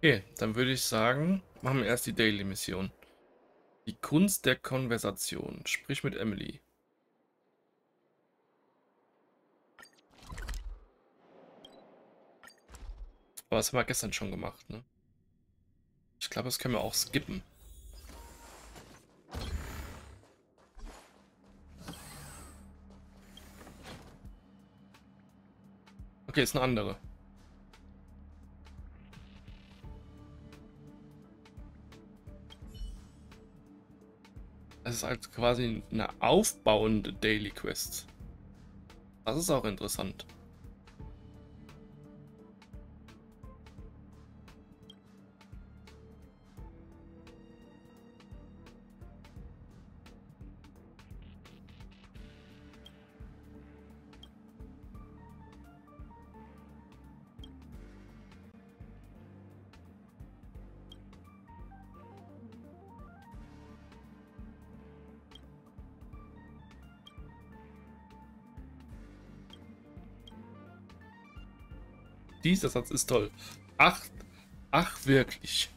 Okay, dann würde ich sagen, machen wir erst die Daily-Mission. Die Kunst der Konversation. Sprich mit Emily. Aber das haben wir gestern schon gemacht, ne? Ich glaube, das können wir auch skippen. Okay, ist eine andere. Es ist halt quasi eine aufbauende Daily Quest. Das ist auch interessant. Dieser Satz ist toll. Ach, ach wirklich.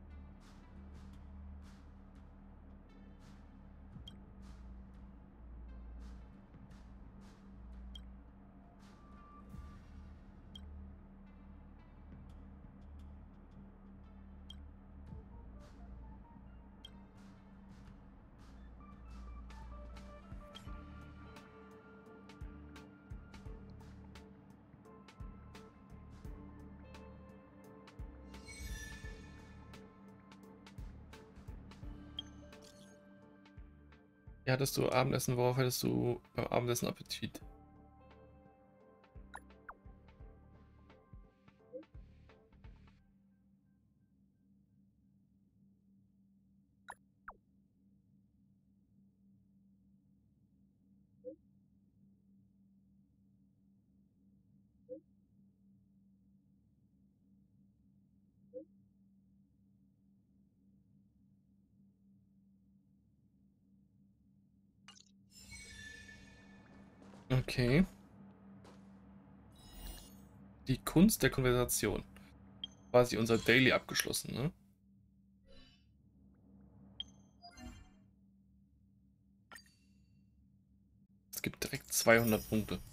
Ja, hattest du Abendessen? Worauf hättest du beim Abendessen Appetit? Okay. Die Kunst der Konversation. Quasi unser Daily abgeschlossen, ne? Es gibt direkt 200 Punkte.